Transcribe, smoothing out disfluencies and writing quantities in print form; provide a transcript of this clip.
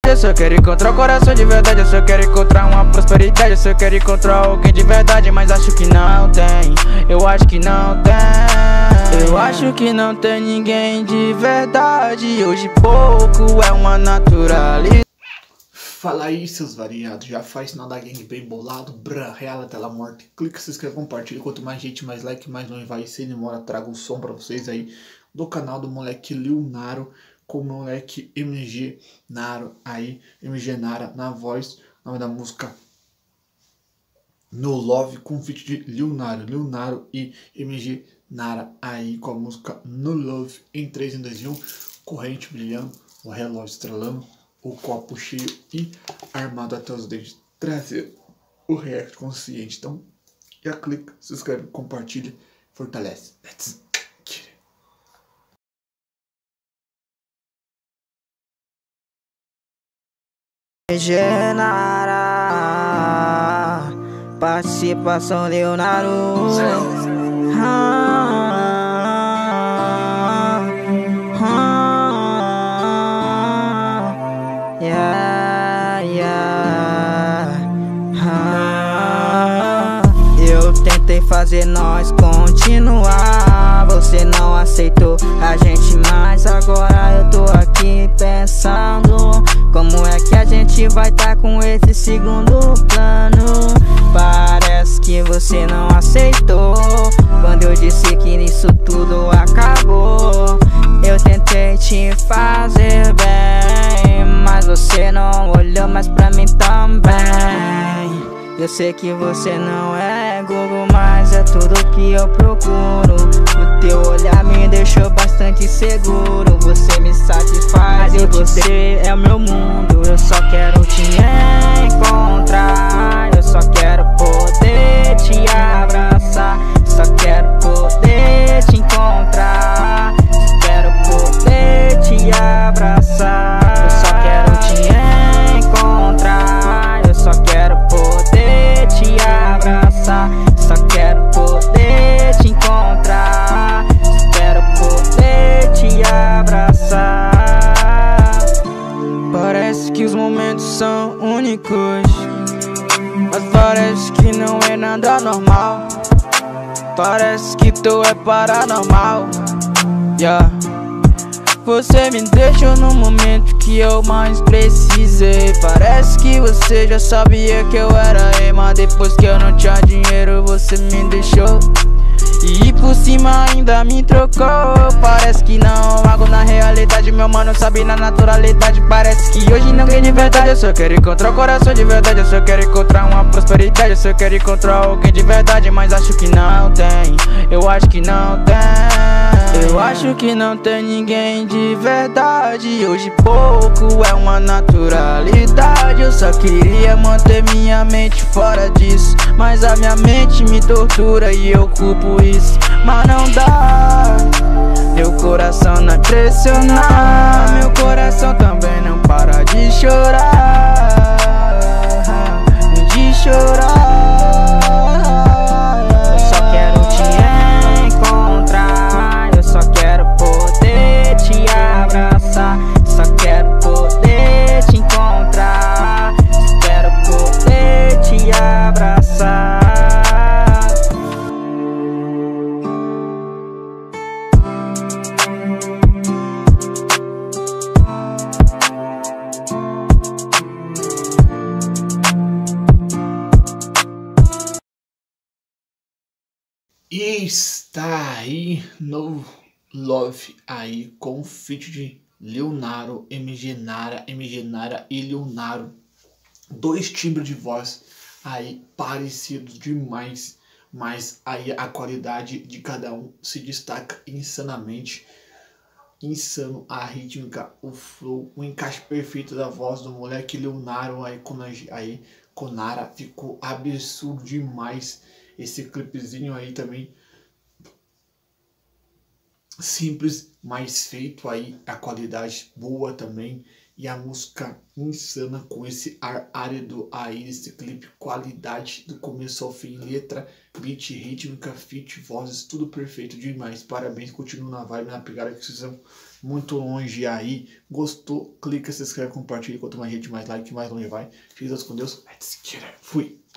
Eu só quero encontrar o coração de verdade. Eu só quero encontrar uma prosperidade. Eu só quero encontrar alguém de verdade, mas acho que não tem. Eu acho que não tem. Eu acho que não tem ninguém de verdade. Hoje pouco é uma naturalidade. Fala aí, seus variados, já faz sinal da gangue bem bolado, reala tela morta, clica, se inscreve, compartilha, quanto mais gente, mais like, mais longe vai, sem demora, trago um som pra vocês aí, do canal do moleque Lil Naro, com o moleque MG Naro aí, MG Nara na voz, nome da música No Love, com feat de Lil Naro e MG Nara aí, com a música No Love, em 3, em 2, em 1, corrente brilhando, o relógio estrelando, o copo cheio e armado até os dentes, trazer o react consciente. Então já clica, se inscreve, compartilha, fortalece. Let's get it. Genara, participação Leonardo. Eu tentei fazer nós continuar, você não aceitou a gente mais. Agora eu tô aqui pensando como é que a gente vai tá com esse segundo plano. Parece que você não aceitou quando eu disse que nisso tudo acabou. Eu tentei te fazer bem, mas você não olhou mais pra mim também. Eu sei que você não é Google, mas é tudo que eu procuro. O teu olhar me deixou bastante seguro. Você me satisfaz e você é o meu mundo. Eu só quero te encontrar, eu só quero poder te abraçar, só quero poder te encontrar, só quero poder te abraçar. Eu só quero te encontrar, eu só quero poder te abraçar, só quero poder te encontrar, espero poder te abraçar. Parece que os momentos são únicos, mas parece que não é nada normal. Parece que tu é paranormal, yeah. Você me deixou no momento que eu mais precisei. Parece que você já sabia que eu era rei, mas depois que eu não tinha dinheiro você me deixou. E por cima ainda me trocou. Parece que não, algo na realidade, meu mano sabe na naturalidade. Parece que hoje não tem de verdade. Eu só quero encontrar o coração de verdade. Eu só quero encontrar uma prosperidade. Eu só quero encontrar alguém de verdade, mas acho que não tem. Eu acho que não tem. Eu acho que não tem ninguém de verdade. Hoje pouco é uma naturalidade. Eu só queria manter minha mente fora disso, mas a minha mente me tortura e eu culpo isso. Mas não dá, meu coração não impressionar. Meu coração também não para de chorar, de chorar. Eu só quero te encontrar, eu só quero poder te abraçar, só quero poder te encontrar, espero poder te abraçar. E está aí No Love aí com feat de Lil Naro, MG Nara e Lil Naro. Dois timbres de voz aí parecidos demais, mas aí a qualidade de cada um se destaca insanamente. Insano a rítmica, o flow, o encaixe perfeito da voz do moleque Lil Naro aí com Nara, ficou absurdo demais. Esse clipezinho aí também simples, mas feito aí, a qualidade boa também. E a música insana com esse ar árido aí, esse clipe, qualidade do começo ao fim, letra, beat, rítmica, feat, vozes, tudo perfeito demais. Parabéns, continuo na vibe, na pegada que vocês são muito longe aí. Gostou? Clica, se inscreve, compartilha. Quanto mais gente, mais like, mais longe vai. Fique com Deus. Let's get it. Fui.